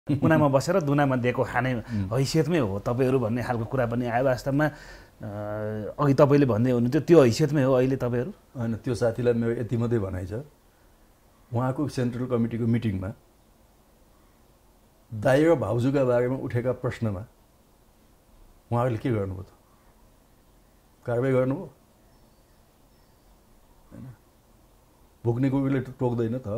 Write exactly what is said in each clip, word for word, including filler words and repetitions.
कुनामा बसेर दुनामा दिएको खाने हैसियतमै हो तपाईँहरू भन्ने खालको कुरा पनि आयो। वास्तवमा अघि तपाईँले भन्दै हुनुहुन्थ्यो त्यो हैसियतमै हो अहिले तपाईँहरू? होइन, त्यो साथीलाई मेरो यति मात्रै भनाइ छ, उहाँको सेन्ट्रल कमिटीको मिटिङमा दाइ र भाउजूका बारेमा उठेका प्रश्नमा उहाँहरूले के गर्नुभयो त? कारबाही गर्नुभयो? होइन, भोग्ने कुकुरले त टोक्दैन त,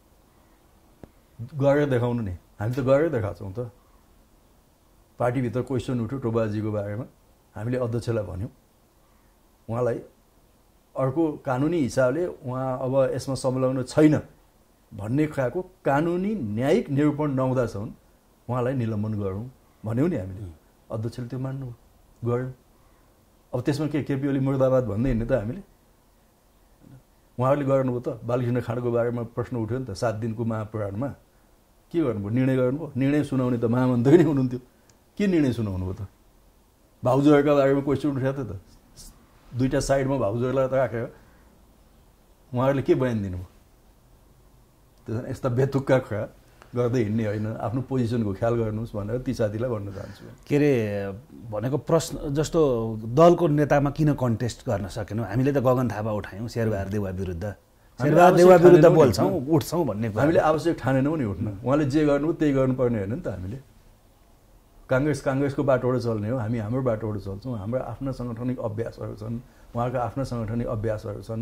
गरेर देखाउनु नि। हामी त गरेर देखाएको छौँ त। पार्टीभित्र क्वेसन उठ्यो टोबाजीको बारेमा, हामीले अध्यक्षलाई भन्यौँ, उहाँलाई अर्को कानुनी हिसाबले उहाँ अब यसमा संलग्न छैन भन्ने खालको कानुनी न्यायिक निरूपण नहुँदासम्म उहाँलाई निलम्बन गरौँ भन्यौँ नि हामीले। अध्यक्षले त्यो मान्नु गऱ्यौँ। अब त्यसमा के केपी ओली मुर्दाबाद भन्दै हिँड्ने त हामीले? उहाँहरूले गर्नुभयो त। बालकृष्ण खाँडको बारेमा प्रश्न उठ्यो नि त सात दिनको महापुराणमा, के गर्नुभयो? निर्णय गर्नुभयो? निर्णय सुनाउने त महामन्त्री नै हुनुहुन्थ्यो, के निर्णय सुनाउनु भयो त? भाउजूहरूका बारेमा क्वेसन उठेको थियो त, दुईवटा साइडमा भाउजूहरूलाई त राखेर उहाँहरूले के बयान दिनुभयो? त्यसमा यस्ता बेतुक्का कुरा गर्दै हिँड्ने होइन, आफ्नो पोजिसनको ख्याल गर्नुहोस् भनेर ती साथीलाई भन्न चाहन्छु। के अरे भनेको प्रश्न जस्तो दलको नेतामा किन कन्टेस्ट गर्न सकेनौँ? हामीले त गगन थापा उठायौँ शेरबहादुर देउवा विरुद्ध, शेरबहादुर देउवा विरुद्ध बोल्छौँ, उठ्छौँ भन्ने हामीले आवश्यक ठानेनौँ नि उठ्न। उहाँले जे गर्नुभयो त्यही गर्नुपर्ने होइन नि त। हामीले काङ्ग्रेस काङ्ग्रेसको बाटोबाट चल्ने हो, हामी हाम्रो बाटोबाट चल्छौँ। हाम्रो आफ्ना साङ्गठनिक अभ्यासहरू छन्, उहाँका आफ्ना साङ्गठनिक अभ्यासहरू छन्।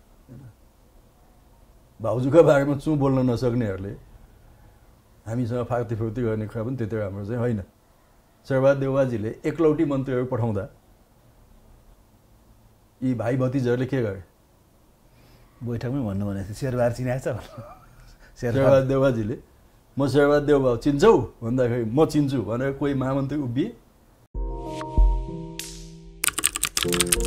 भाउजूका बारेमा चुँ बोल्न नसक्नेहरूले हामीसँग फार्ती फुर्ती गर्ने कुरा पनि त्यति राम्रो चाहिँ होइन। शेरबहादुर देउवाजीले एकलौटी मन्त्रीहरू पठाउँदा यी भाइ भतिजहरूले के गरे? बैठकमै भन्नु भनेको थियो शेरबहादुर चिनाएछ। शेरबहादुर देउवाजीले म शेरबहादुर देउवा चिन्छौ भन्दाखेरि म चिन्छु भनेर कोही महामन्त्री उभिए?